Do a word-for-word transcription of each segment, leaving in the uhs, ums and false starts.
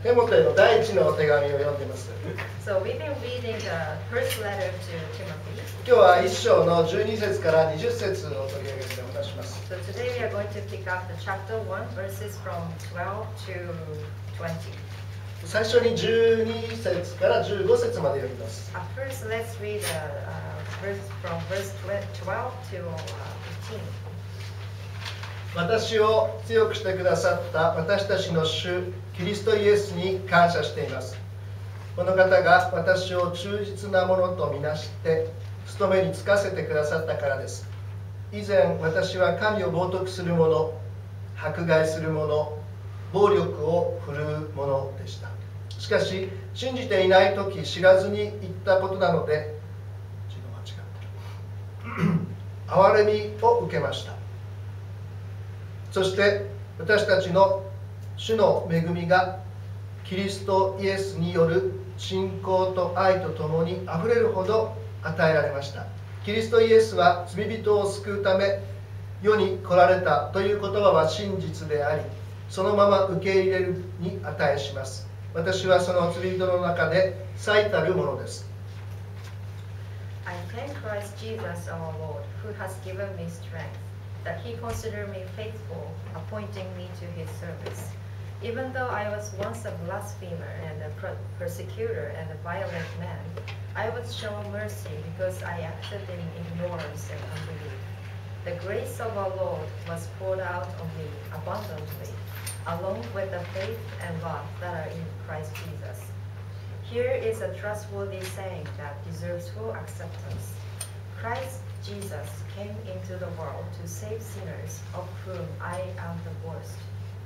テモテの第一のお手紙を読んでいます。 So we've been reading the first letter to Timothy. 今日は一章のじゅうに節からにじゅっ節を取り上げてお話します。 So today we are going to pick up the chapter one, verses from twelve to twenty. 最初にじゅうに節からじゅうご節まで読みます。 At first, let's read the uh, verse from verse twelve to uh, fifteen. 私を強くしてくださった私たちの主キリストイエスに感謝しています。この方が私を忠実なものとみなして務めに就かせてくださったからです。以前私は神を冒涜する者、迫害する者、暴力を振るう者でした。しかし信じていない時知らずに言ったことなので憐れみを受けました。そして私たちの主の恵みがキリストイエスによる信仰と愛とともにあふれるほど与えられました。キリストイエスは罪人を救うため世に来られたという言葉は真実であり、そのまま受け入れるに値します。私はその罪人の中で最たるものです。 I thank Christ Jesus our Lord, who has given me strength, that he considered me faithful, appointing me to his service. Even though I was once a blasphemer and a persecutor and a violent man, I was shown mercy because I acted in ignorance and unbelief. The grace of our Lord was poured out on me abundantly, along with the faith and love that are in Christ Jesus. Here is a trustworthy saying that deserves full acceptance. Christ Jesus came into the world to save sinners, of whom I am the worst.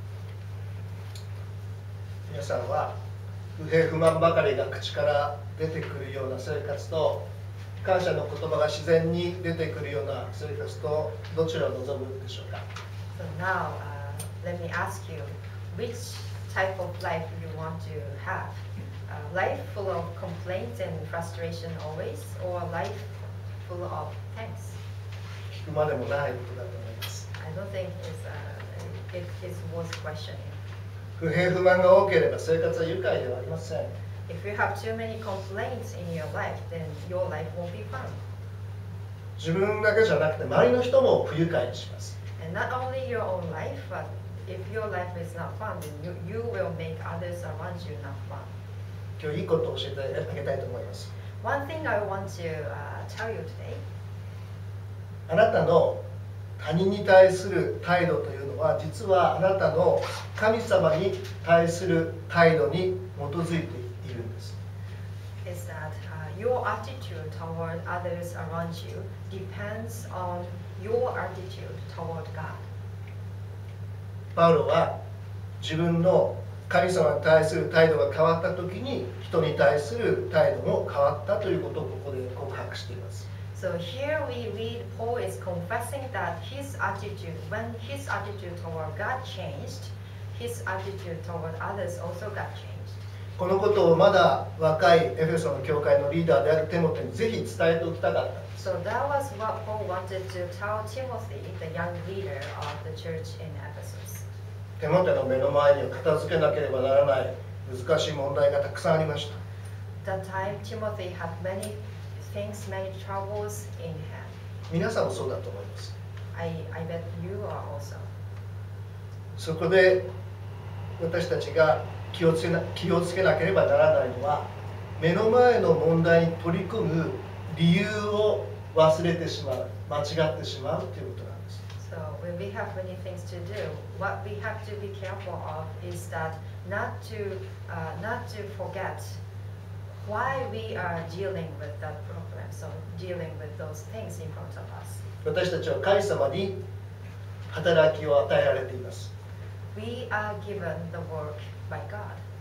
皆さんは不平不満ばかりが口から出てくるような生活と感謝の言葉が自然に出てくるような生活とどちらを望むでしょうか。 So now, uh, let me ask you, which type of life you want to have? A life full of complaints and frustration always, or a life full of thanks? 聞くまでもないことだと思います。 I don't think it's, uh, it is worth questioning. 不平不満が多ければ生活は愉快ではありません。 If you have too many complaints in your life, then your life won't be fun. 自分だけじゃなくて周りの人も不愉快にします。 And not only your own life, but if your life is not fun, then you, you will make others around you not fun. 今日いいことを教えてあげたいと思います。 One thing I want to uh, tell you today, あなたの他人に対する態度というのは実はあなたの神様に対する態度に基づいているんです。 is that uh, your attitude toward others around you depends on your attitude toward God. パウロは自分の神様に対する態度が変わった時に人に対する態度も変わったということをここで告白しています。 So here we read Paul is confessing that his attitude, when his attitude toward God changed, his attitude toward others also got changed. このことをまだ若いエフェソの教会のリーダーであるテモテにぜひ伝えておきたかったんです。 So that was what Paul wanted to tell Timothy, the young leader of the church in Ephesus. テモテの目の前には片付けなければならない難しい問題がたくさんありました。 That time Timothy had many things, many troubles in hand. 皆さんもそうだと思います。 I, I bet you are also. そこで私たちが気をつけな、気をつけなければならないのは目の前の問題に取り組む理由を忘れてしまう、間違ってしまうということなんです。 So when we have many things to do, what we have to be careful of is that not to, uh, not to forget why we are dealing with that problem, so dealing with those things in front of us. 私たちは神様に働きを与えられています。 We are given the work by God.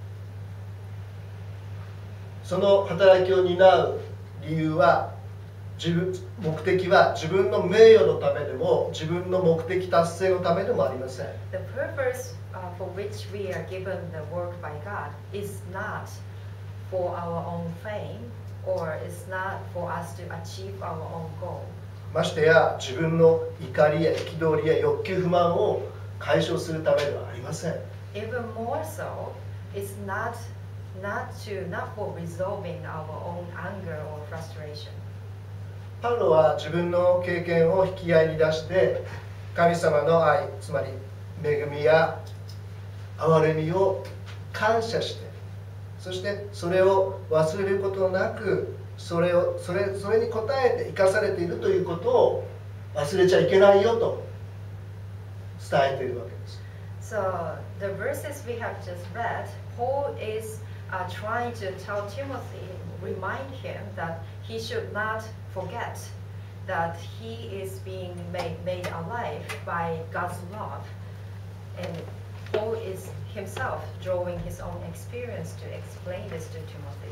その働きを担う理由は自分目的は自分の名誉のためでも自分の目的達成のためでもありません。 The purpose uh, for which we are given the work by God is not for our own fame or is not for us to achieve our own goal. ましてや自分の怒りや憤りや欲求不満を解消するためではありません。 Even more so, it's not not to not for resolving our own anger or frustration. パウロは自分の経験を引き合いに出して神様の愛、つまり恵みや憐れみを感謝して、そしてそれを忘れることなく、それをそれそれに応えて生かされているということを忘れちゃいけないよと伝えているわけです。 So the verses we have just read, Paul is uh, trying to tell Timothy, remind him that he should not forget that he is being made, made alive by God's love. And Paul is himself drawing his own experience to explain this to Timothy.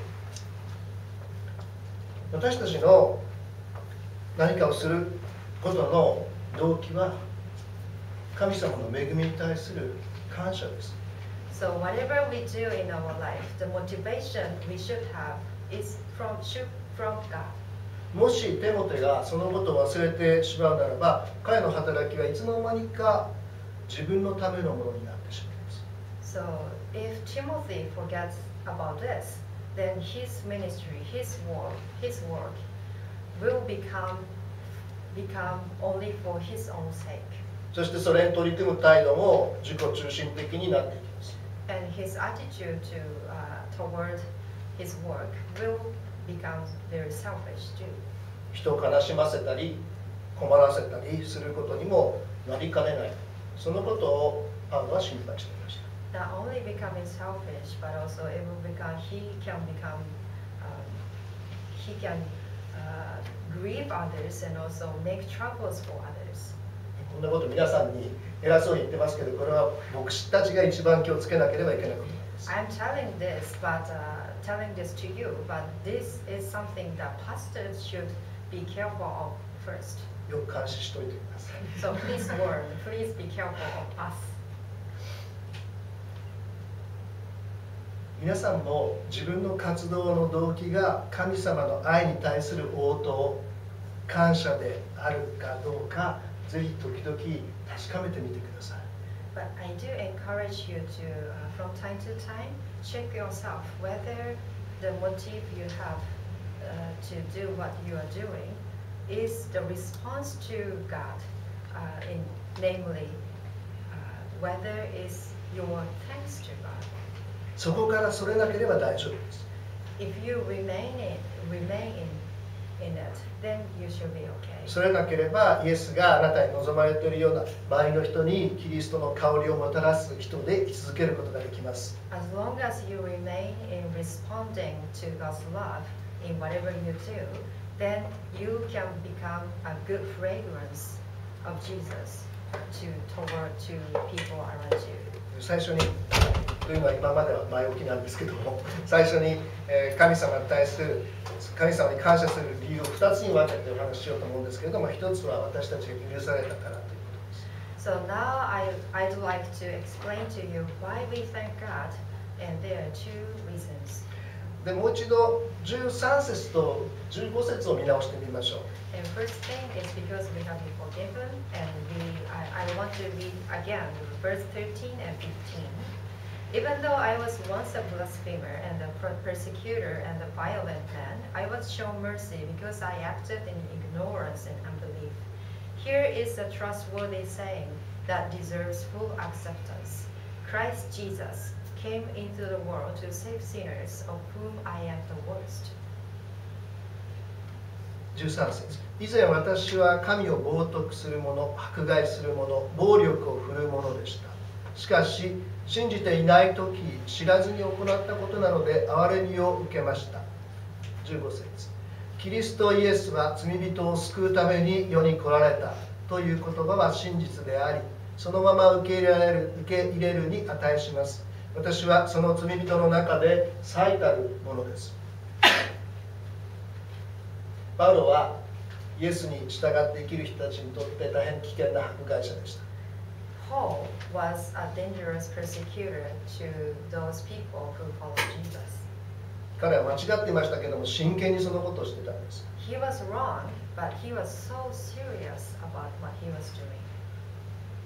私たちの何かをすることの動機は神様の恵みに対する感謝です。 So whatever we do in our life, the motivation we should have is from, should, from God. もしテモテがそのことを忘れてしまうならば、彼の働きはいつの間にか自分のためのものになってしまいます。 So if Timothy forgets about this, then his ministry, his work, his work will become become only for his own sake. そしてそれに取り組む態度も自己中心的になっていきます。 And his attitude to uh, toward his work will become very selfish too. 人を悲しませたり困らせたりすることにもなりかねない。そのことをパウロは心配していました。 Not only becoming selfish, but also it will become he can become um, he can uh, grieve others and also make troubles for others. こんなこと皆さんに偉そうに言ってますけど、これは牧師たちが一番気をつけなければいけないことなんです。 I'm telling this, but uh, telling this to you, but this is something that pastors should be careful of first. よく監視しておいてください。 So please warn, please be careful of us. 皆さんも自分の活動の動機が神様の愛に対する応答、感謝であるかどうか、ぜひ時々確かめてみてください。 But I do encourage you to, uh, from time to time, check yourself whether the motive you have uh, to do what you are doing is the response to God, uh, in, namely, uh, whether it's your thanks to God. そこからそれなければ大丈夫です。 If you remain in, remain in, in it, then you should be okay. それなければイエスがあなたに望まれているような周りの人にキリストの香りをもたらす人で生き続けることができます。 As long as you remain in responding to God's love in whatever you do, then you can become a good fragrance of Jesus to toward to people around you. 最初にというのは今までは前置きなんですけども、最初に、えー、神様に対する神様に感謝する理由をふたつに分けてお話ししようと思うんですけれども、ひとつは私たちが許されたからということです。 So now I I'd like to explain to you why we thank God, and there are two reasons. でもう一度じゅうさん節とじゅうご節を見直してみましょう。 And first thing is because we have been forgiven, and we I, I want to read again verse thirteen and fifteen. Even though I was once a blasphemer and a persecutor and a violent man, I was shown mercy because I acted in ignorance and unbelief. Here is a trustworthy saying that deserves full acceptance. Christ Jesus came into the world to save sinners, of whom I am the worst. じゅうさん節。以前私は神を冒涜する者、迫害する者、暴力を振るう者でした。しかし信じていない時、知らずに行ったことなので憐れみを受けました。じゅうご節。キリストイエスは罪人を救うために世に来られたという言葉は真実であり、そのまま受け入れられる、受け入れるに値します。私はその罪人の中で最たるものです。パウロはイエスに従って生きる人たちにとって大変危険な迫害者でした。 Paul was a dangerous persecutor to those people who followed Jesus. 彼は間違っていましたけども、真剣にそのことをしてたんです。 He was wrong, but he was so serious about what he was doing.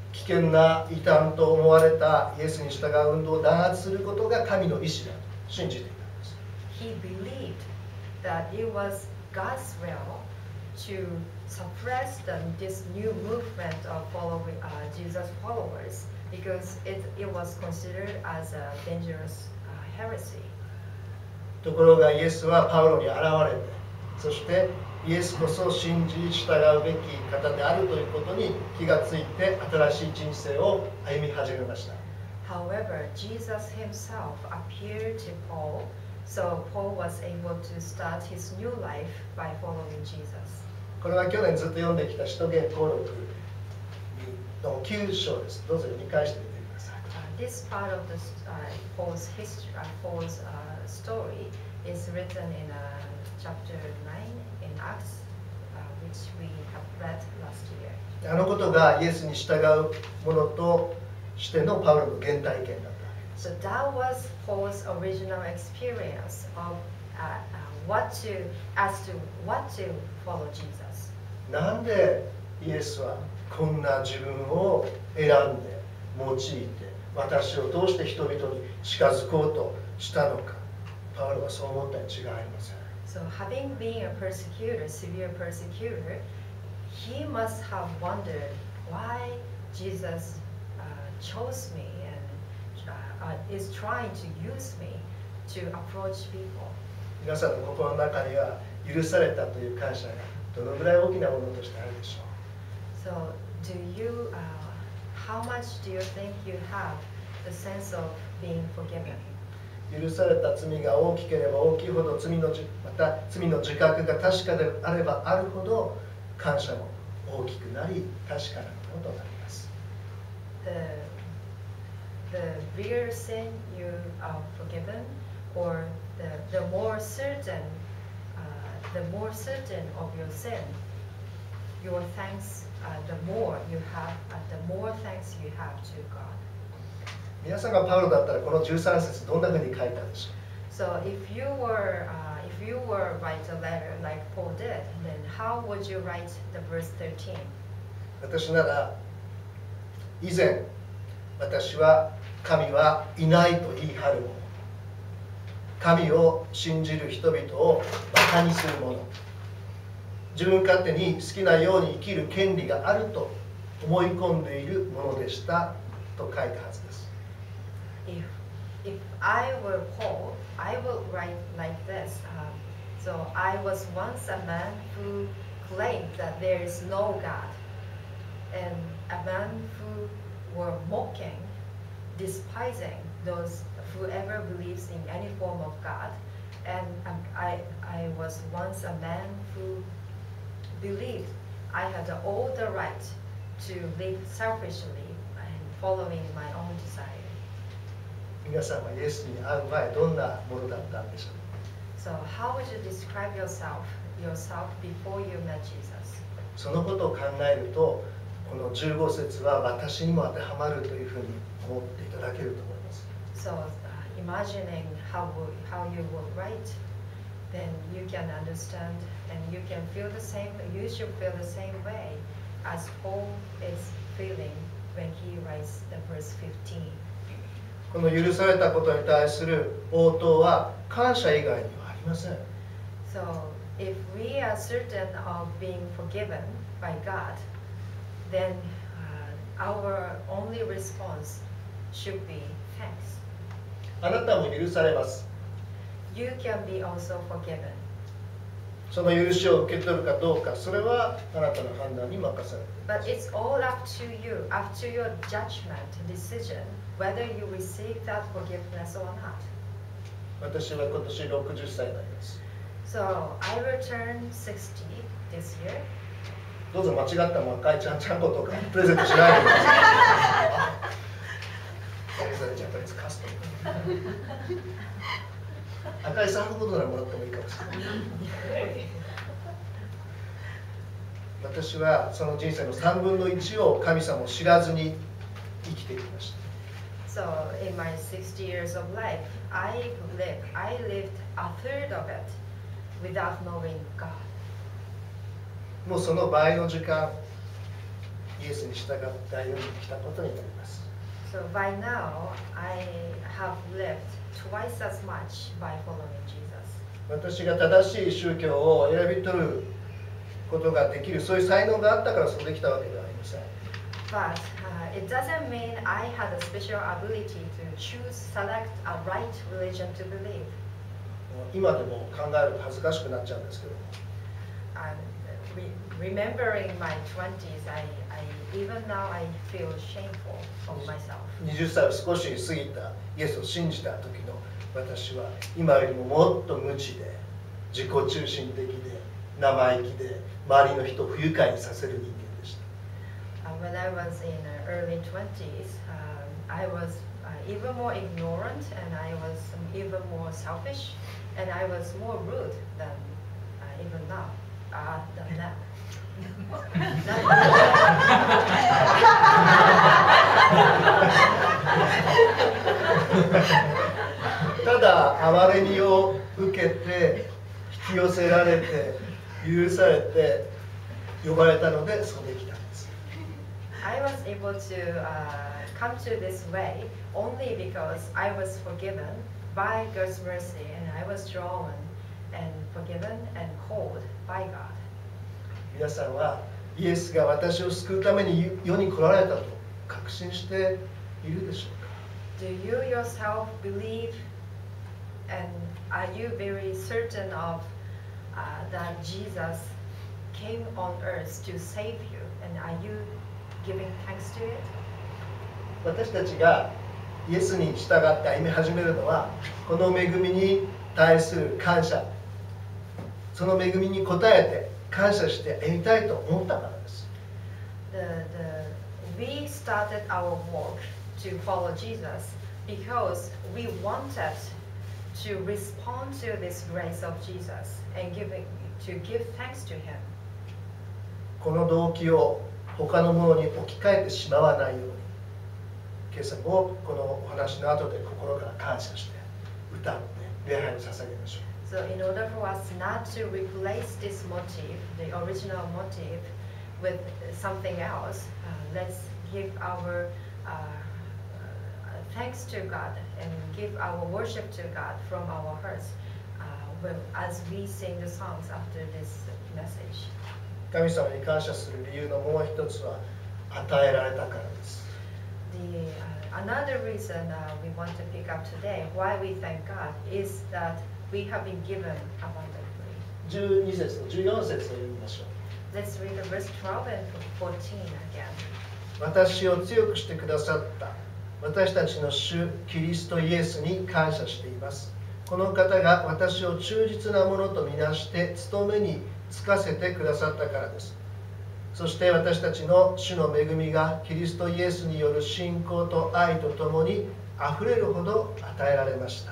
危険な異端と思われたイエスに従う運動を弾圧することが神の意志だと信じていたんです。 He believed that it was God's will to suppress the, this new movement of following uh, Jesus followers because it, it was considered as a dangerous uh, heresy. ところがイエスはパウロに現れて、そしてイエスこそ信じ従うべき方であるということに気がついて新しい人生を歩み始めました。 However, Jesus himself appeared to Paul, so Paul was able to start his new life by following Jesus. これは去年ずっと読んできた使徒言行録のきゅう章です。どうぞ読み返してみてください。 Uh, this part of the, uh, Paul's history, uh, Paul's uh, story is written in uh, chapter nine in Acts, uh, which we have read last year. あのことがイエスに従うものとしてのパウロの原体験だった。 So that was Paul's original experience of uh, uh, what to, as to what to follow Jesus. なんでイエスはこんな自分を選んで用いて私を通して人々に近づこうとしたのか。パウロはそう思ったに違いありません。 So having been a persecutor, severe persecutor, he must have wondered why Jesus uh, chose me and uh, uh, is trying to use me to approach people. 皆さんの心の中には許されたという感謝がどのぐらい大きなものとしてあるでしょう。 So do you, uh, how much do you think you have the sense of being forgiven? 許された罪が大きければ大きいほど罪のまた罪の自覚が確かであればあるほど感謝も大きくなり確かなものとなります。 The, the bigger sin you are forgiven, or the, the more certain, uh, the more certain of your sin, your thanks, uh, the more you have, uh, the more thanks you have to God. 皆さんがパウロだったらこのじゅうさん節どんなふうに書いたでしょう。 So if you were, uh, if you were write a letter like Paul did, then how would you write the verse thirteen? 私なら以前私は神はいないと言い張る者、神を信じる人々をバカにする者、自分勝手に好きなように生きる権利があると思い込んでいるものでしたと書いたはずです。 If, if I were Paul, I would write like this. Um, so I was once a man who claimed that there is no God, and a man who were mocking, despising those whoever believes in any form of God. And um, I, I was once a man who believed I had all the right to live selfishly and following my own desire. 皆さんはイエスに会う前どんなものだったんでしょう。 So how would you describe yourself, yourself before you met Jesus? そのことを考えるとこのじゅうご節は私にも当てはまるというふうに思っていただけると思います。 So uh, imagining how, would, how you would write, then you can understand and you can feel the same, you should feel the same way as Paul is feeling when he writes the verse fifteen. この許されたことに対する応答は感謝以外にはありません。 So if we are certain of being forgiven by God, then uh, our only response should be thanks. あなたも許されます。 You can be also forgiven. その許しを受け取るかどうか、それはあなたの判断に任されています。 But it's all up to you, up to your judgment, decision, whether you receive that forgiveness or not. 私は今年ろくじゅっさいになります。 So I will turn sixty this year. どうぞ間違った赤いちゃんちゃんことかプレゼントしないでください。それジャパニーズカスタム。赤いサーフボードならもらってもいいかもしれない。私はその人生のさんぶんのいちを神様を知らずに生きてきました。 So in my sixty years of life, I lived, I lived a third of it without knowing God. もうその倍の時間イエスに従って歩んできたことになります。 So by now, I have lived twice as much by following Jesus. 私が正しい宗教を選び取ることができる、そういう才能があったからそうできたわけではありません。 But uh, it doesn't mean I had a special ability to choose, select a right religion to believe. 今でも考えると恥ずかしくなっちゃうんですけども。 And re remembering my twenties, I, I even now I feel shameful of myself. にじゅっさいを少し過ぎたイエスを信じた時の私は今よりももっと無知で自己中心的で生意気で周りの人を不愉快にさせる人間でした。 Uh, when I was in uh, early twenties, um, I was uh, even more ignorant and I was even more selfish and I was more rude than uh, even now, uh, than now. ただ憐れみを受けて引き寄せられて許されて呼ばれたのでそうできたんです。 I was able to uh, come to this way only because I was forgiven by God's mercy and I was drawn and forgiven and called by God. 皆さんはイエスが私を救うために世に来られたと確信しているでしょうか？ Do you yourself believe and are you very certain of uh, that Jesus came on earth to save you and are you giving thanks to it? 私たちがイエスに従って歩み始めるのはこの恵みに対する感謝、その恵みに応えて感謝して歩みたいと思ったからです。 The, the, we started our walk to follow Jesus because we wanted to respond to this grace of Jesus and give it, to give thanks to Him. この動機を他のものに置き換えてしまわないように、今朝もこのお話の後で心から感謝して歌って礼拝を捧げましょう。 So in order for us not to replace this motive, the original motive, with something else, uh, let's give our uh, uh, thanks to God and give our worship to God from our hearts uh, when, as we sing the songs after this message. 神様に感謝する理由のもう一つは与えられたからです。 The, uh, another reason uh, we want to pick up today why we thank God is that we have been given abundantly. じゅうに節とじゅうよん節を読みましょう。 Let's read the verse twelve and fourteen again. 私を強くしてくださった私たちの主キリストイエスに感謝しています。この方が私を忠実なものとみなして務めに就かせてくださったからです。そして私たちの主の恵みがキリストイエスによる信仰と愛とともにあふれるほど与えられました。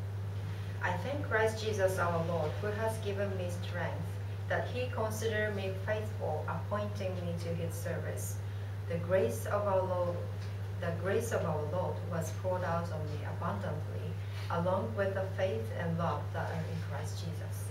I thank Christ Jesus our Lord, who has given me strength, that He considered me faithful, appointing me to His service. The grace of our Lord, the grace of our Lord was poured out on me abundantly, along with the faith and love that are in Christ Jesus.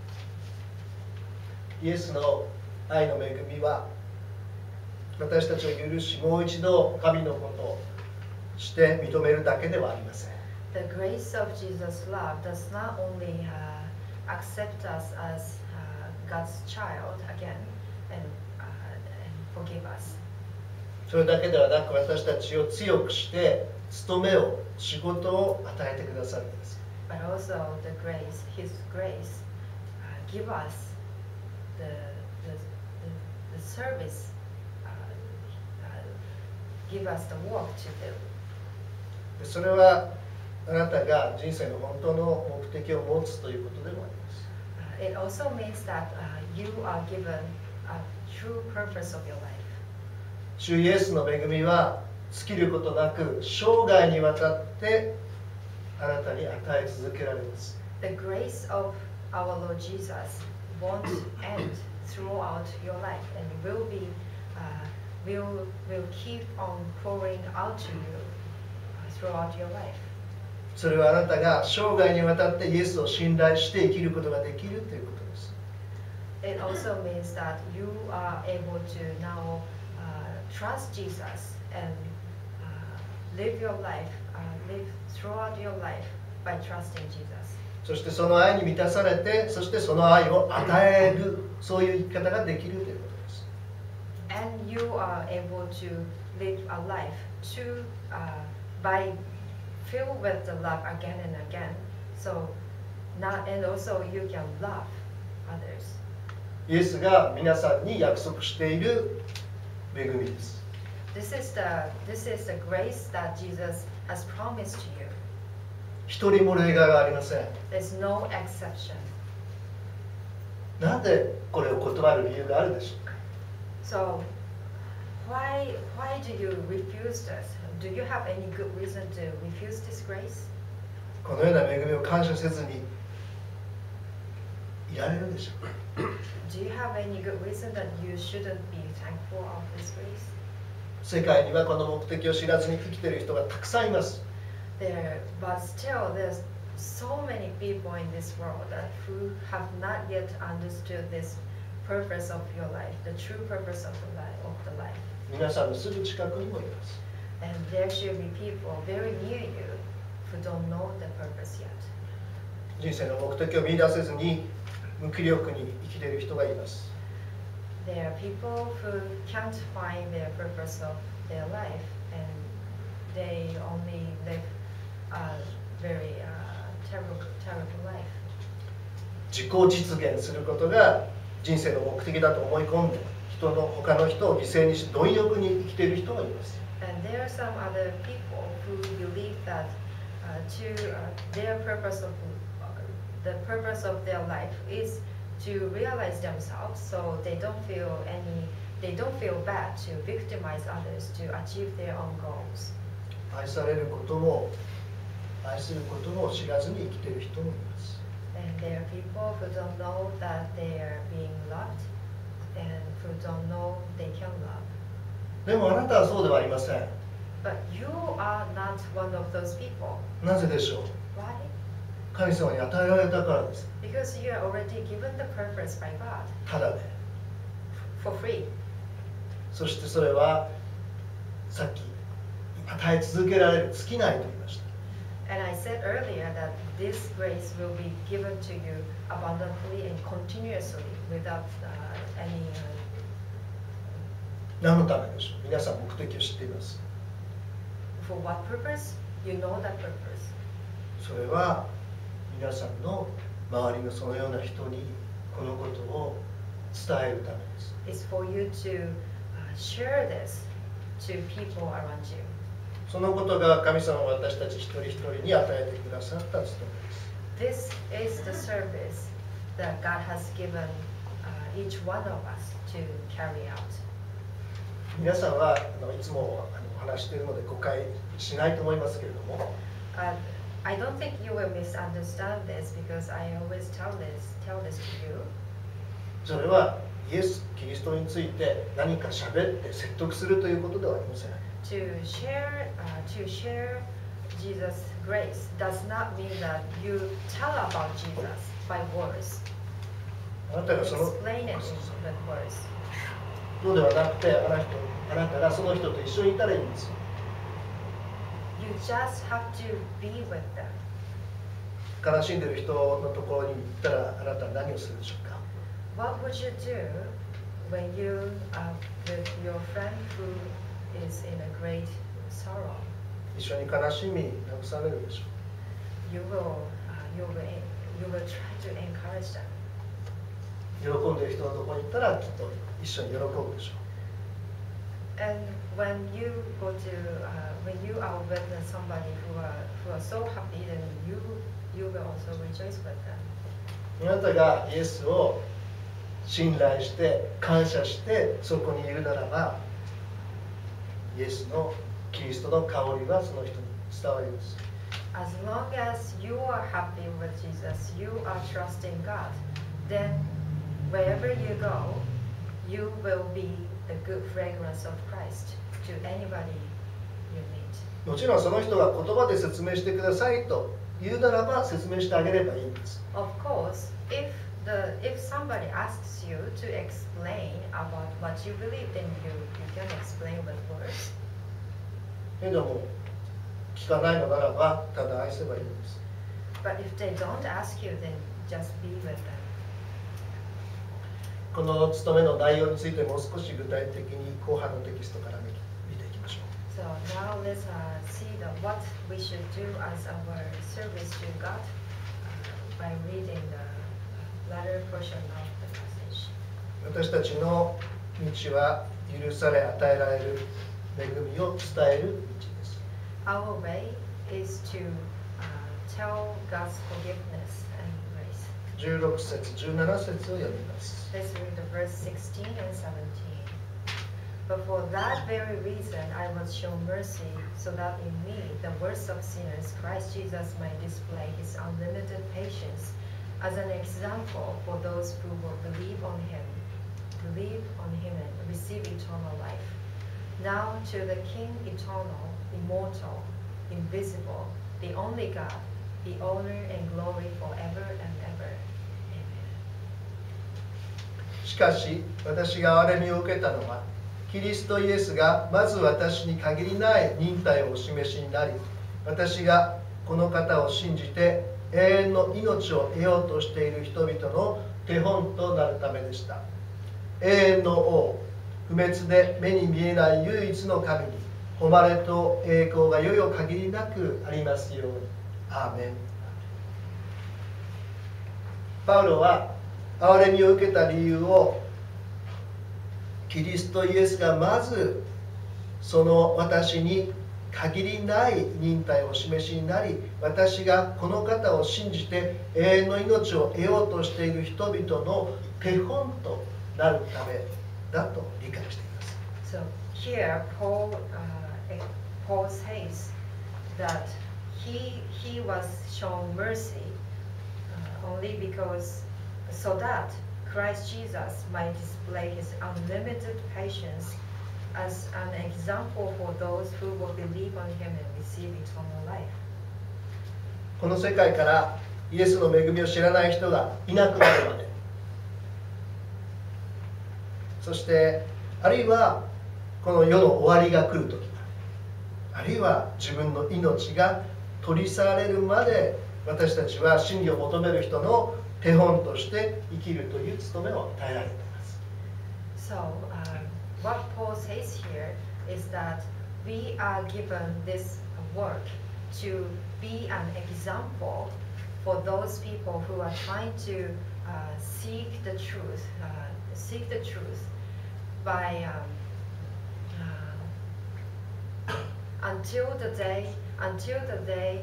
イエスの愛の恵みは私たちを許し、もう一度神のことをして認めるだけではありません。 The grace of Jesus' love does not only uh, accept us as uh, God's child again and, uh, and forgive us. それだけではなく私たちを強くして務めを仕事を与えてくださるんです。 But also the grace, His grace, uh, give us the, the, the, the service, uh, uh, give us the work to do. それはあなたが人生の本当の目的を持つということでもあります。 Uh, it also means that uh, you are given a true purpose of your life. 主イエスの恵みは尽きることなく生涯にわたってあなたに与え続けられます。 The grace of our Lord Jesus won't end throughout your life and will be, uh, will, will keep on pouring out to you uh, throughout your life. それはあなたが生涯にわたってイエスを信頼して生きることができるということです。 It also means that you are able to now uh, trust Jesus and uh, live your life, uh, live throughout your life by trusting Jesus. そしてその愛に満たされて、そしてその愛を与える、そういう生き方ができるということです。 And you are able to live a life to uh, by filled with the love again and again. So not and also you can love others. イエスが皆さんに約束している恵みです。 This is the this is the grace that Jesus has promised to you. 一人も例外はありません。 There's no exception. なぜこれを断る理由があるでしょうか。 So why why do you refuse this? Do you have any good reason to refuse this grace? このような恵みを感謝せずにいられるでしょうか。 Do you have any good reason that you shouldn't be thankful of this grace? 世界にはこの目的を知らずに生きている人がたくさんいます。 There, but still, there's so many people in this world that who have not yet understood this purpose of your life, the true purpose of the life. Of the life. 皆さんのすぐ近くにもいます。 And there should be people very near you who don't know the purpose yet. 人生の目的を見出せずに無気力に生きている人がいます。 There are people who can't find their purpose of their life, and they only live a very uh, terrible, terrible life. 自己実現することが人生の目的だと思い込んで、人の他の人を犠牲にし、貪欲に生きている人がいます。 And there are some other people who believe that uh, to uh, their purpose of uh, the purpose of their life is to realize themselves, so they don't feel any, they don't feel bad to victimize others to achieve their own goals. 愛されることも愛することも知らずに生きている人もいます。 And there are people who don't know that they are being loved, and who don't know they can love. でもあなたはそうではありません。 But you are not one of those people. なぜでしょう。 Why? 神様に与えられたからです。 Because you are already given the purpose by God ただで。 for free. そしてそれはさっき与え続けられる、尽きないと言いました。 And I said earlier that this grace will be given to you abundantly and continuously without uh, any. Uh, 何のためでしょう。皆さん目的を知っています。 for what purpose? You know that purpose. それは皆さんの周りのそのような人にこのことを伝えるためです。 It's for you to uh, share this to people around you. そのことが神様は私たち一人一人に与えてくださった務めです。 This is the service that God has given uh, each one of us to carry out. 皆さんはあのいつもあの話しているので誤解しないと思いますけれども、 Uh, I don't think you will misunderstand this because I always tell this, tell this to you. それはイエス・キリストについて何か喋って説得するということではありません。 To share, uh, to share Jesus' grace does not mean that you tell about Jesus by words. あなたがその Explain it with words. そうではなくて、あなたあなたがその人と一緒にいたらいいんです。 You just have to be with them. 悲しんでいる人のところに行ったらあなたは何をするでしょうか。 What would you do when you are with your friend who is in a great sorrow? 一緒に悲しみ慰めるでしょ You will, uh, you will, you will try to encourage them. う。喜んでいる人のところに行ったらきっと一緒に喜ぶでしょ And when you go to, uh, when you are with somebody who are who are so happy, then you you will also rejoice with them. う。あなたがイエスを信頼して感謝してそこにいるならば、イエスのキリストの香りはその人に伝わります。 As long as you are happy with Jesus, you are trusting God, then wherever you go, you will be the good fragrance of Christ to anybody you meet. もちろんその人が言葉で説明してくださいと言うならば説明してあげればいいんです。 Of course, if the if somebody asks you to explain about what you believe, then you you can explain with words. けども聞かないのならばただ愛せばいいんです。 But if they don't ask you, then just be with them. この務めの内容についてもう少し具体的に後半のテキストから見見ていきましょう。 So now let's uh, see the, what we should do as our service to God uh, by reading the latter portion of the passage. 私たちの道は許され与えられる恵みを伝える道です。 Our way is to uh, tell God's forgiveness and grace. じゅうろく節、じゅうなな節を読みます。 Let's read the verse sixteen and seventeen. But for that very reason I was shown mercy, so that in me, the worst of sinners, Christ Jesus might display his unlimited patience as an example for those who will believe on him, believe on him and receive eternal life. Now to the King eternal, immortal, invisible, the only God, the honor and glory forever and ever. しかし私が憐れみを受けたのはキリストイエスがまず私に限りない忍耐をお示しになり、私がこの方を信じて永遠の命を得ようとしている人々の手本となるためでした。永遠の王、不滅で目に見えない唯一の神に誉れと栄光がよよ限りなくありますように。アーメン。パウロは憐れみを受けた理由をキリストイエスがまずその私に限りない忍耐をお示しになり、私がこの方を信じて永遠の命を得ようとしている人々の手本となるためだと理解しています。 So here Paul, uh, Paul says that he, he was shown mercy uh, only because so that Christ Jesus might display his unlimited patience as an example for those who will believe on him and receive eternal life. この世界からイエスの恵みを知らない人がいなくなるまで、そしてあるいはこの世の終わりが来る時、あるいは自分の命が取り去られるまで私たちは真理を求める人の手本として生きるという務めを与えられています。 So, um, what Paul says here is that we are given this work to be an example for those people who are trying to uh, seek the truth, uh, seek the truth by um, uh, until the day, until the day.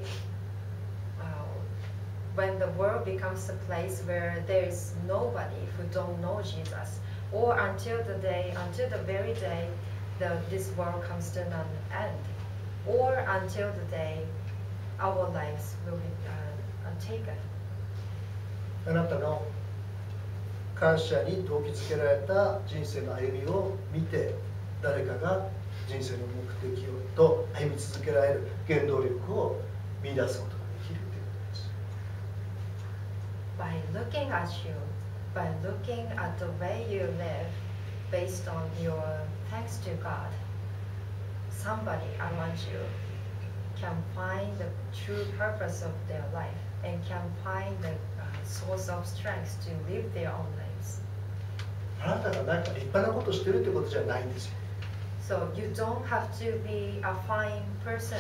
When the world becomes a place where there is nobody who don't know Jesus, or until the day, until the very day that this world comes to an end, or until the day our lives will be uh, taken. あなたの感謝に動機づけられた人生の歩みを見て、誰かが人生の目的をと歩み続けられる原動力を見出すことができる。 By looking at you, by looking at the way you live based on your thanks to God, somebody around you can find the true purpose of their life and can find the uh, source of strength to live their own lives. あなたが何か立派なことをしているということじゃないんですよ。 So you don't have to be a fine person.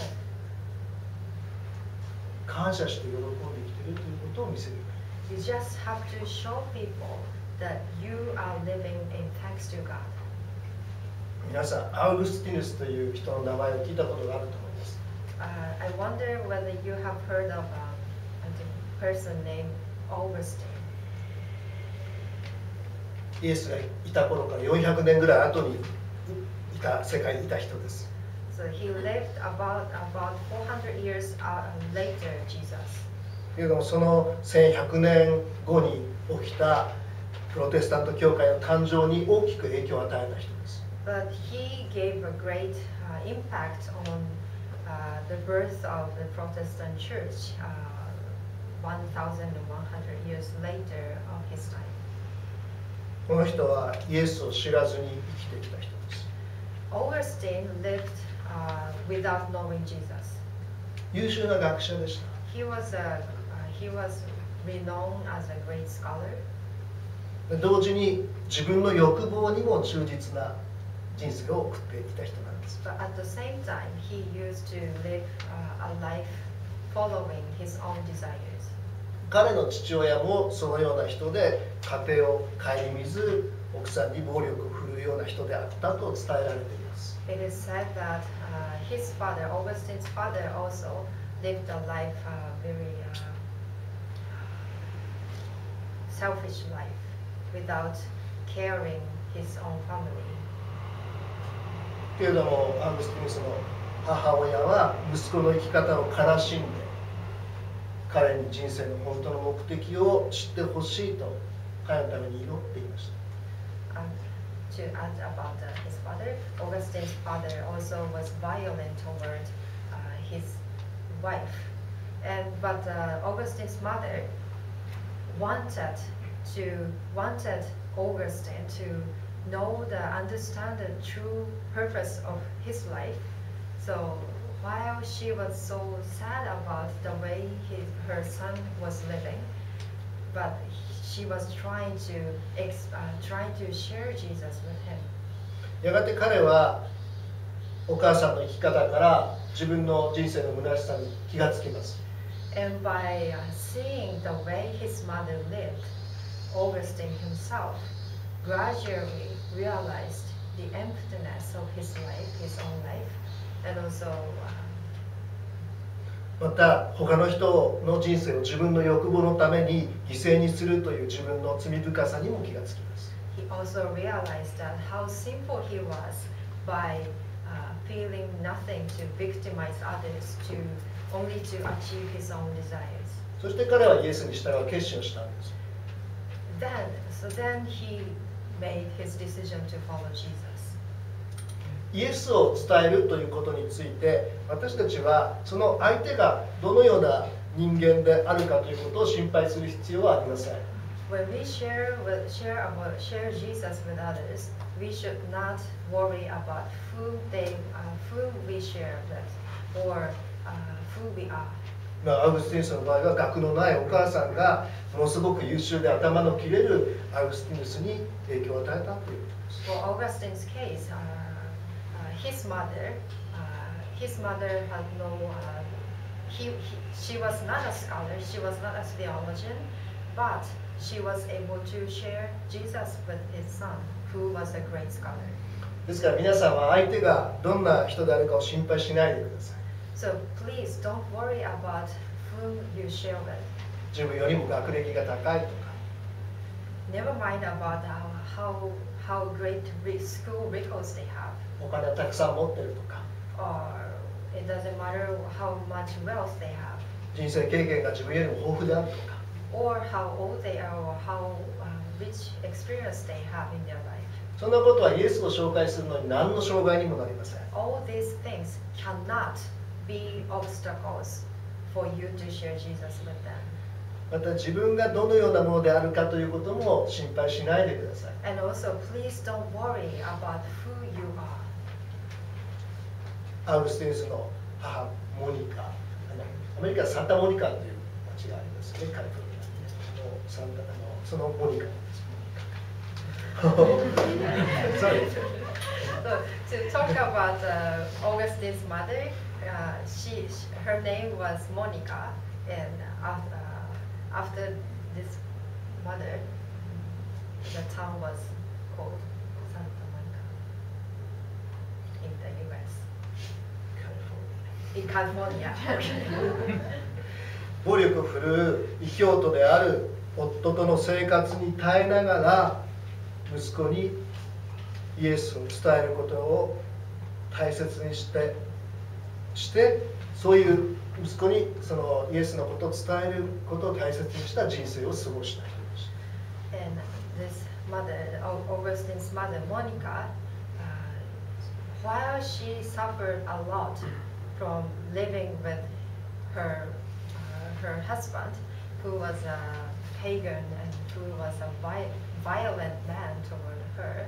感謝して喜んで生きているということを見せる。 You just have to show people that you are living in thanks to God. 皆さん、アウグスティヌスという人の名前を聞いたことがあると思います。 Uh, I wonder whether you have heard of um, a person named Augustine. イエスがいた頃からよんひゃくねんぐらい後にいた世界にいた人です。 So he lived about about four hundred years uh, later Jesus. けれどもそのせんひゃくねんごに起きたプロテスタント教会の誕生に大きく影響を与えた人です。 But he gave a great uh, impact on uh, the birth of the Protestant church uh, one one thousand one hundred years later of his time. この人はイエスを知らずに生きてきた人です。 Augustine lived uh, without knowing Jesus. 優秀な学者でした。 He was, a, uh, he was renowned as a great scholar. 同時に自分の欲望にも忠実な人生を送っていた人なんです。 But at the same time, he used to live uh, a life following his own desires. 彼の父親もそのような人で、家庭を顧みず奥さんに暴力を振るうような人であったと伝えられています。 It is said that uh, his father, Augustine's father, also lived a life, uh, very uh, selfish life, without caring his own family. けれどもアウグスティヌスの母親は息子の生き方を悲しんで、彼に人生の本当の目的を知ってほしいと彼のために祈っていました。 Um, to add about uh, his father, Augustine's father also was violent toward uh, his wife, and but uh, Augustine's mother wanted to wanted Augustine to know the understand the true purpose of his life. So while she was so sad about the way his, her son was living, but she was trying to ex, uh, trying to share Jesus with him. やがて彼はお母さんの生き方から自分の人生の虚しさに気がつきます。 And by uh, seeing the way his mother lived, Augustine himself gradually realized the emptiness of his life, his own life, and also uh, また他の人の人生を自分の欲望のために犠牲にするという自分の罪深さにも気がつきます。 He also realized that how sinful he was by uh, feeling nothing to victimize others, to only to achieve his own desires. そして彼はイエスに従う決心をしたんです。 Then, so then he made his decision to follow Jesus. イエスを伝えるということについて、私たちはその相手がどのような人間であるかということを心配する必要はありません。 When we share with, share about share Jesus with others, we should not worry about who they uh, who we share with or uh, who we are. まあ、アウグスティヌスの場合は学のないお母さんがものすごく優秀で頭の切れるアウグスティヌスに影響を与えたということです。 For Augustine's case, uh, uh, his mother, uh, his mother had no, uh, he, he, she was not a scholar, she was not a theologian, but she was able to share Jesus with his son, who was a great scholar. ですから皆さんは相手がどんな人であるかを心配しないでください。 So please don't worry about whom you share with. 自分よりも学歴が高いとか、 Never mind about how, how, how great school records they have. お金をたくさん持ってるとか、 Or it doesn't matter how much wealth they have. 人生経験が自分よりも豊富であるとか、 Or how old they are, or how uh, rich experience they have in their life. そんなことはイエスを紹介するのに何の障害にもなりません。 All these things cannot be obstacles for you to share Jesus with them. また自分がどのようなものであるかということも心配しないでください。 And also, please don't worry about who you are. アウグスティヌスの母モニカ、アメリカはサンタモニカという町がありますね、カリフォルニアにね。あのサンタあのそのモニカです。Sorry. So to talk about uh, Augustine's mother, uh, she, she her name was Monica, and after, uh, after this mother, the town was called Santa Monica in the U S. In California. 暴力を振るう異教徒である夫との生活に耐えながら息子にイエスを伝えることを大切にしてしてそういう息子にそのイエスのことを伝えることを大切にした人生を過ごした人でした。 And this mother, Augustine's mother, Monica, uh, while she suffered a lot from living with her uh, her husband, who was a pagan and who was a vi violent man toward her,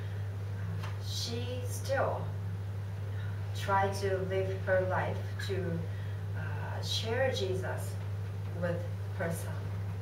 she still tried to live her life to uh, share Jesus with her son.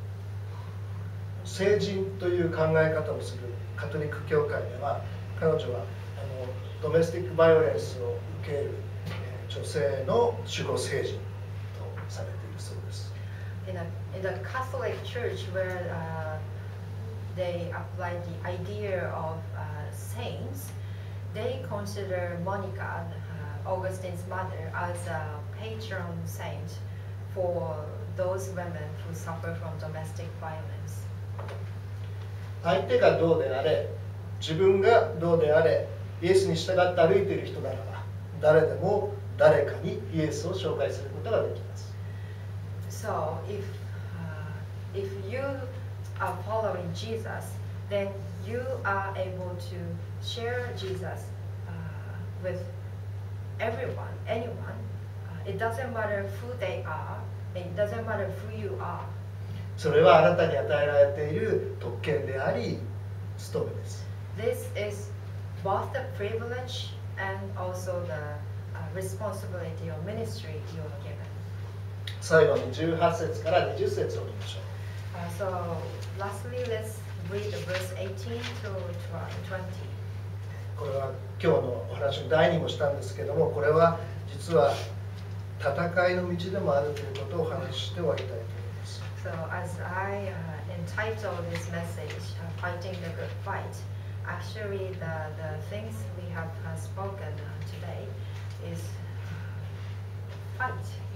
聖人という考え方をするカトリック教会では、彼女はあのドメスティックバイオレンスを受ける、えー、女性の守護聖人とされているそうです。 In a in the Catholic Church, where uh, they apply the idea of uh, saints, they consider Monica, uh, Augustine's mother, as a patron saint for those women who suffer from domestic violence. 相手がどうであれ、自分がどうであれ、イエスに従って歩いている人ならば、誰でも誰かにイエスを紹介することができます。 So if uh, if you are following Jesus, then you are able to share Jesus uh, with everyone, anyone. Uh, it doesn't matter who they are, and it doesn't matter who you are. それはあなたに与えられている特権であり、務めです。 This is both the privilege and also the uh, responsibility or ministry you are given. 最後にじゅうはち節からにじゅっ節を見ましょう。 Uh, so, lastly, let's read the verse eighteen to twenty. これは今日のお話の題にもしたんですけども、これは実は戦いの道でもあるということをお話しして終わりたいと思います。 So, as I uh, entitled this message, uh, Fighting the Good Fight, actually the, the things we have uh, spoken uh, today is fight.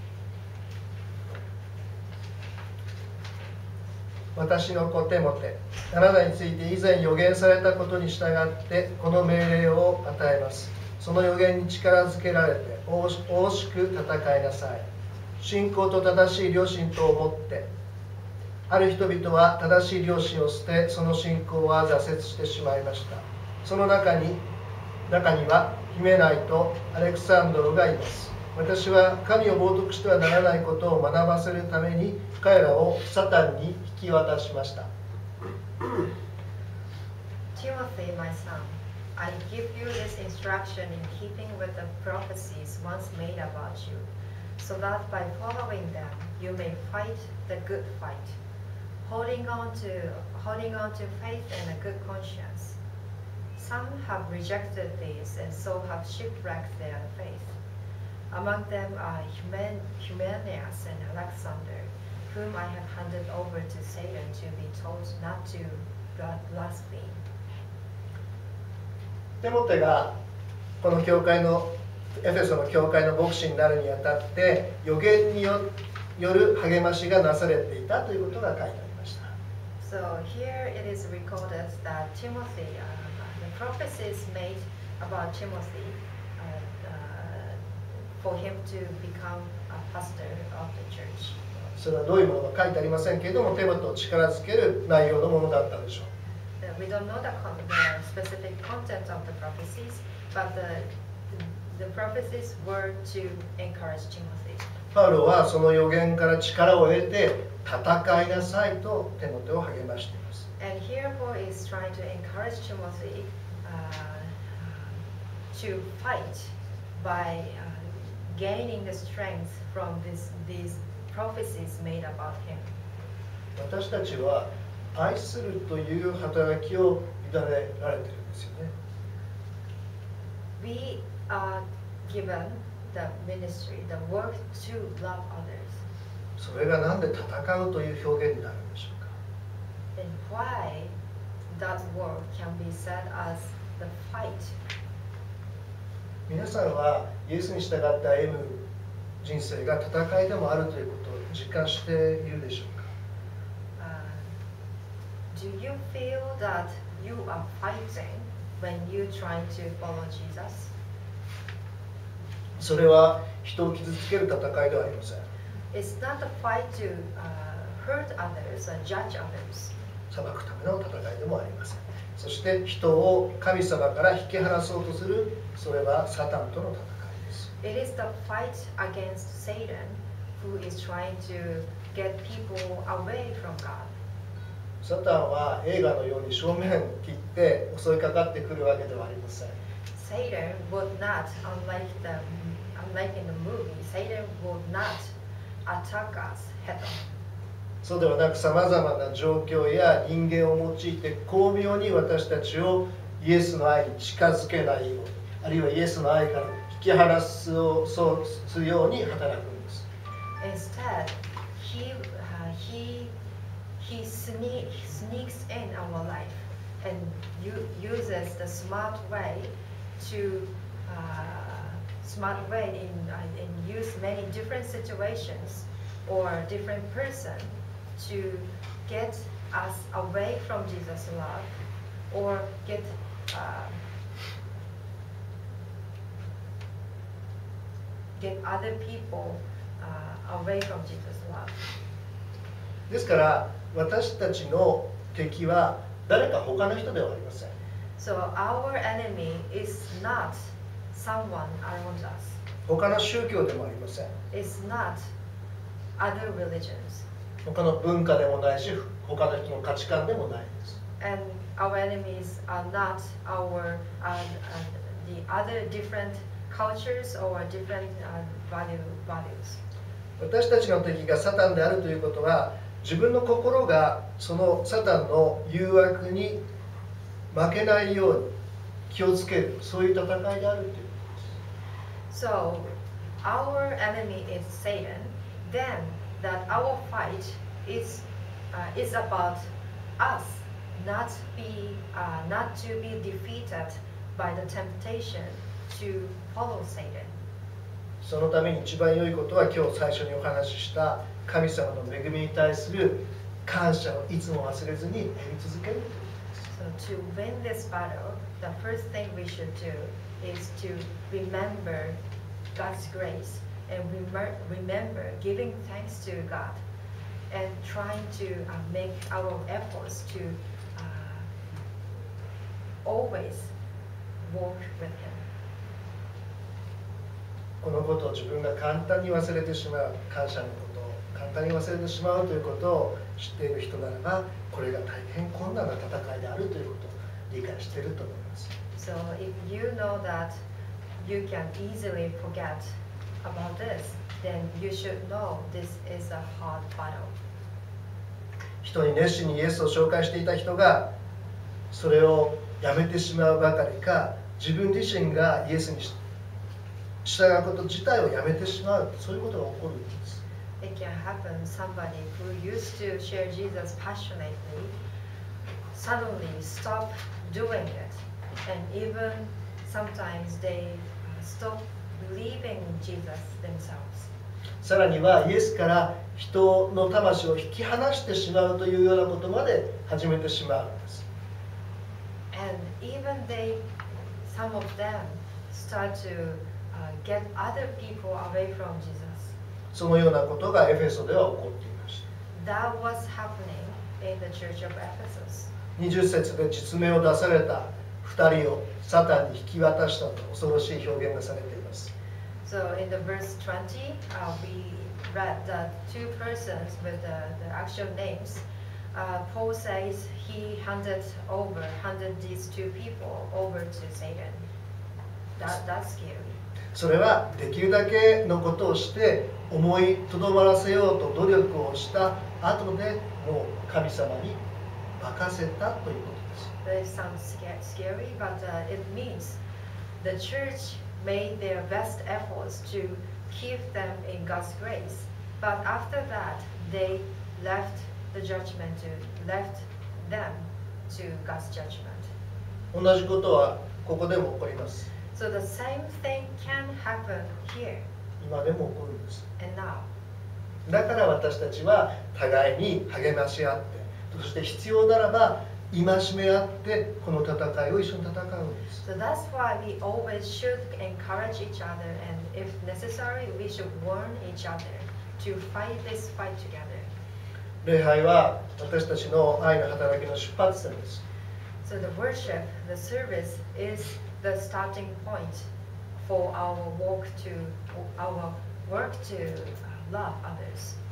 私の子テモテ、あなたについて以前予言されたことに従ってこの命令を与えます。その予言に力づけられて大しく戦いなさい。信仰と正しい良心とを持って、ある人々は正しい良心を捨て、その信仰は挫折してしまいました。その中に中にはヒメナイとアレクサンドロがいます。私は神を冒涜してはならないことを学ばせるために彼らをサタンに引き渡しました。 Timothy, my son, I give you this instruction in keeping with the prophecies once made about you, so that by following them you may fight the good fight, holding on to holding on to faith and a good conscience. Some have rejected these and so have shipwrecked their faith. Among them are Hymenaeus and Alexander, whom I have handed over to Satan to be told not to blaspheme. テモテがこの教会のエフェソの教会の牧師になるにあたって予言による励ましがなされていたということが書いてありました。 So here it is recorded that Timothy, uh, the prophecies made about Timothy, for him to become a pastor of the church. それはどういうものか書いてありませんけれども、テモテを力づける内容のものだったでしょう。 We don't know the, the specific content of the prophecies, but the, the prophecies were to encourage Timothy. パウロはその予言から力を得て戦いなさいとテモテを励ましています。 And here Paul is trying to encourage Timothy uh, to fight by uh, gaining the strength from this, these prophecies made about him. 私たちは愛するという働きを委ねられているんですよね。 We are given the ministry, the work to love others. それがなんで戦うという表現になるんでしょうか。 And why that word can be said as the fight? 皆さんはイエスに従って歩む人生が戦いでもあるということを実感しているでしょうか。 Uh, do you feel that you are fighting when you try to follow Jesus? それは人を傷つける戦いではありません。 It's not a fight to uh, hurt others or judge others. 裁くための戦いでもありません。そして人を神様から引き離そうとする、それはサタンとの戦いです。 It is the fight against Satan who is trying to get people away from God. サタンは映画のように正面切って襲いかかってくるわけではありません。 Satan would not, unlike the unlike in the movie, Satan would not attack us head on. そうではなく、さまざまな状況や人間を用いて巧妙に私たちをイエスの愛に近づけないように、あるいはイエスの愛から引き離すように働くんです。 Instead, he uh, he he sneak, sneaks in our life and u uses the smart way to uh, smart way in uh, and use many different situations or different person to get us away from Jesus' love or get uh, get other people uh, away from Jesus' love. ですから私たちの敵は誰か他の人ではありません。 So our enemy is not someone around us. 他の宗教でもありません。 It's not other religions. 他の文化でもないし、他の人の価値観でもないです。 And our enemies are not our uh, uh, the other different cultures or different uh, value values. 私たちの敵がサタンであるということは、自分の心がそのサタンの誘惑に負けないように気をつける、そういう戦いであるということです。 So our enemy is Satan. Then that our fight is uh, is about us not be uh, not to be defeated by the temptation to follow Satan. そのために一番良いことは、今日最初にお話しした神様の恵みに対する感謝をいつも忘れずにやり続けるということです。 So to win this battle, the first thing we should do is to remember God's grace and remember, remember giving thanks to God and trying to uh, make our efforts to uh, always walk with Him. このことを自分が簡単に忘れてしまう、感謝のことを簡単に忘れてしまうということを知っている人ならば、これが大変困難な戦いであるということを理解していると思います。 So if you know that you can easily forget about this, then you should know this is a hard battle. 人に熱心にイエスを紹介していた人がそれをやめてしまうばかりか、自分自身がイエスに従うこと自体をやめてしまう、そういうことが起こるんです。 It can happen somebody who used to share Jesus passionately suddenly stop doing it, and even sometimes they stop believing Jesus themselves. さらにはイエスから人の魂を引き離してしまうというようなことまで始めてしまうんです。 And even they, some of them start to uh, get other people away from Jesus. そのようなことがエフェソでは起こっていました。 That was happening in the church of Ephesus. にじゅっ節で実名を出されたふたりをサタンに引き渡したと恐ろしい表現がされています。 So in the verse twenty, uh, we read the two persons with the, the actual names. Uh, Paul says he handed over, handed these two people over to Satan. That, that's scary. それはできるだけのことをして思いとどまらせようと努力をした後でもう神様に任せたということです。 It sounds scary, but uh, it means the church made their best efforts to keep them in God's grace. But after that, they left the judgment to left them to God's judgment. 同じことはここでも起こります。 So the same thing can happen here 今でも起こるんです。 and now. だから私たちは互いに励まし合って、そして必要ならば戒め合ってこの戦いを一緒に戦うんです。 So that's why we always should encourage each other, and if necessary, we should warn each other to fight this fight together. 礼拝は私たちの愛の働きの出発点です。 So the worship, the service is the starting point for our walk to our work to love others.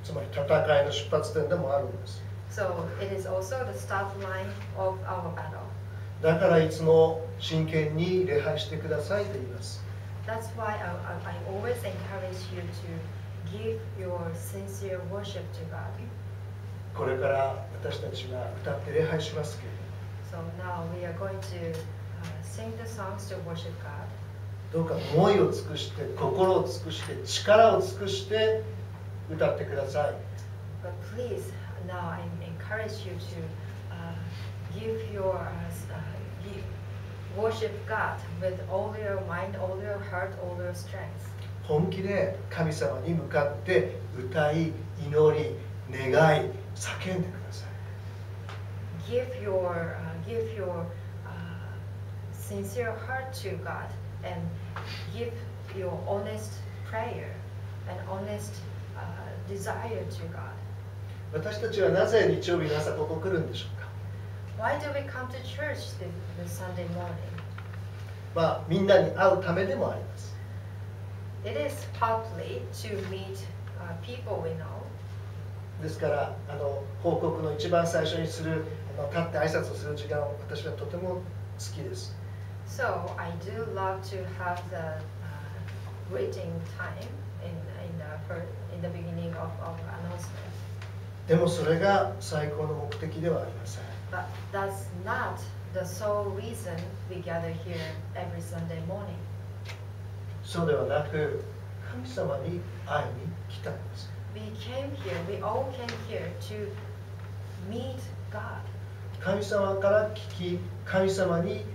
つまり戦いの出発点でもあるんです。 So it is also the start line of our battle. だからいつも真剣に礼拝してくださいと言います。 That's why I, I, I always encourage you to give your sincere worship to God. これから私たちは歌って礼拝しますけれ So now we are going to uh, sing the songs to worship God. ど、どうか思いを尽くして心を尽くして力を尽くして歌ってください。 But please, now I encourage you to uh, give your uh, give, worship God with all your mind, all your heart, all your strength. 本気で神様に向かって歌い、祈り、願い、叫んでください。 Give your uh, give your uh, sincere heart to God and give your honest prayer and honest uh, desire to God. 私たちはなぜ日曜日の朝ここ来るんでしょうか。 Why do we come to church this, this Sunday morning? まあみんなに会うためでもあります。 It is partly to meet uh, people we know. ですからあの報告の一番最初にするあの立って挨拶をする時間を私はとても好きです。 So I do love to have the uh, greeting time in in the fir- in the beginning of, of announcement. でもそれが最高の目的ではありません。 But that's not the sole reason we gather here every Sunday morning. そうではなく神様に会いに来たんです。 We came here, we all came here to meet God. 神様から聞き、神様に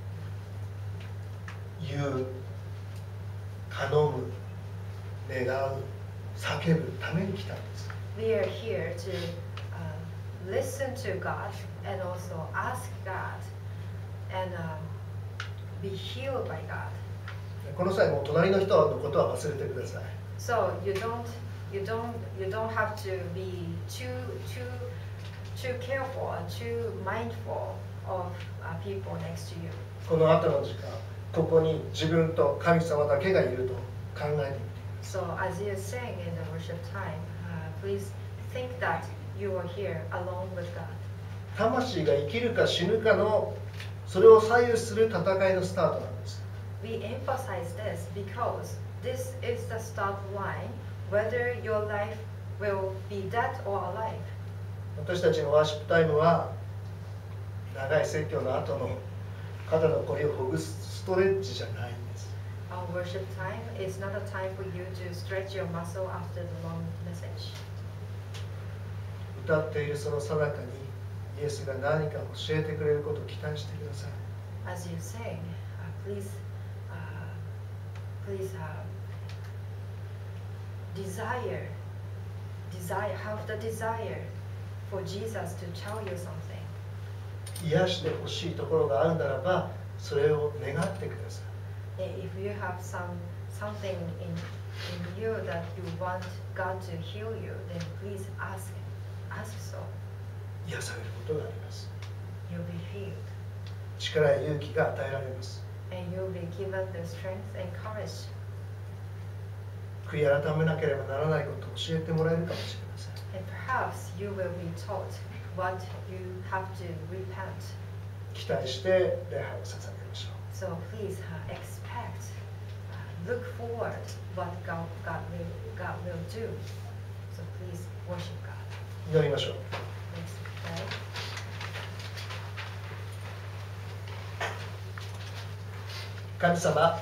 言う、頼む、願う、叫ぶために来たんです。 We are here to uh, listen to God and also ask God and uh, be healed by God. この際もう隣の人のことは忘れてください。 So you don't you don't you don't have to be too too too careful or too mindful of uh, people next to you. この後の時間、ここに自分と神様だけがいると考えてみて。 So as you sing in the worship time, uh, please think that you are here alone with God. 魂が生きるか死ぬかのそれを左右する戦いのスタートなんです。 We emphasize this because this is the start line whether your life will be dead or alive. 私たちのワーシップタイムは長い説教の後の肩のこりをほぐすストレッチじゃないんです。 Our worship time is not a time for you to stretch your muscle after the long message. 歌っているその最中にイエスが何か教えてくれることを期待してください。 As you sing, uh, please, uh, please uh, desire, desire, have the desire for Jesus to tell you something. 癒してほしいところがあるならばそれを願ってください。 If you have some something in in you that you want God to heal you, then please ask Him. Ask so. 癒されることがあります。 You'll be healed, 力や勇気が与えられます。 and you'll be given the strength and courage. 悔い改めなければならないことを教えてもらえるかもしれません。 And perhaps you will be taught what you have to repent. 期待して礼拝を捧げましょう。 So please uh, expect, uh, look forward what God, God will God will do. So please worship God. 祈りましょう。 Let's pray. 神様、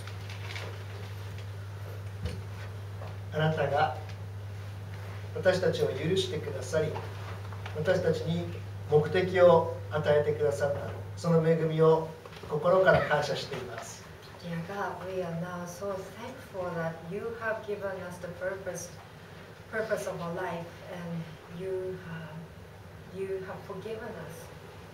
あなたが私たちを許してくださり、私たちに目的を与えてくださったその恵みを心から感謝しています。 Dear God, we are now so thankful that you have given us the purpose, purpose of our life, and you, uh, you have forgiven us.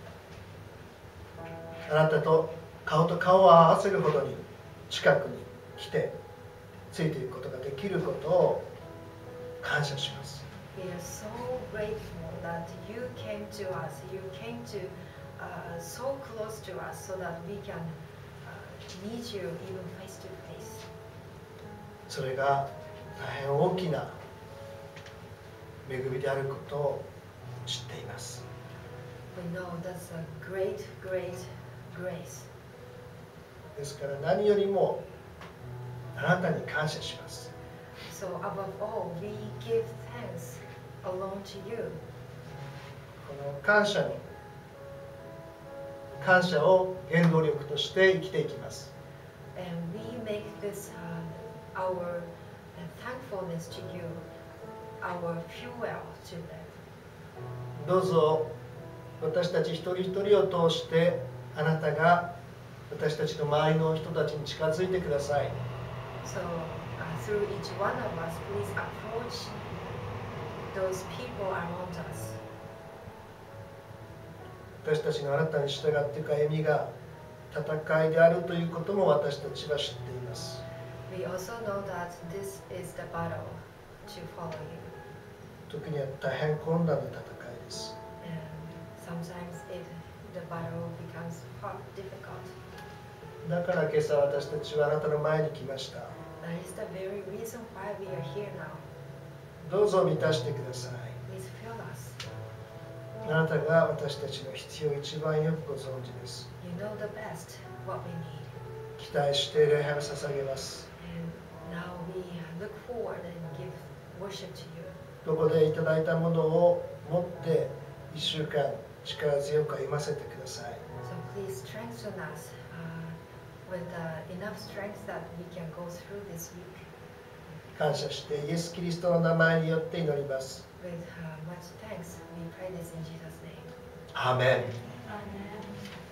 あなたと顔と顔を合わせるほどに近くに来てついていくことができることを感謝します。 We are so grateful that you came to us. You came to uh, so close to us so that we can uh, meet you even face to face. それが大変大きな恵みであることを知っています。 We know that's a great, great grace. ですから何よりもあなたに感謝します。 So above all, we give thanks alone to you. この感謝に感謝を原動力として生きていきます。 And we make this uh, our thankfulness to you, our fuel to live. どうぞ私たち一人一人を通してあなたが私たちの周りの人たちに近づいてください。 So uh, through each one of us, please approach those people around us. 私たちのあなたに従っていく歩みが戦いであるということも私たちは知っています。 We also know that this is the battle to follow you. 時には大変困難な戦いです。 And sometimes it, the battle becomes hard, difficult. だから今朝私たちはあなたの前に来ました。 That is the very reason why we are here now. どうぞ満たしてください。 Please fill us. あなたが私たちの必要を一番よくご存知です。 You know the best what we need. 期待して礼拝を捧げます。 And now we look forward and give worship to you. どこでいただいたものを持って一週間力強く歩ませてください。 So please strengthen us uh, with uh, enough strength that we can go through this week. 感謝してイエス・キリストの名前によって祈ります。 With uh, much thanks, we pray this in Jesus' name. アーメン。 Amen.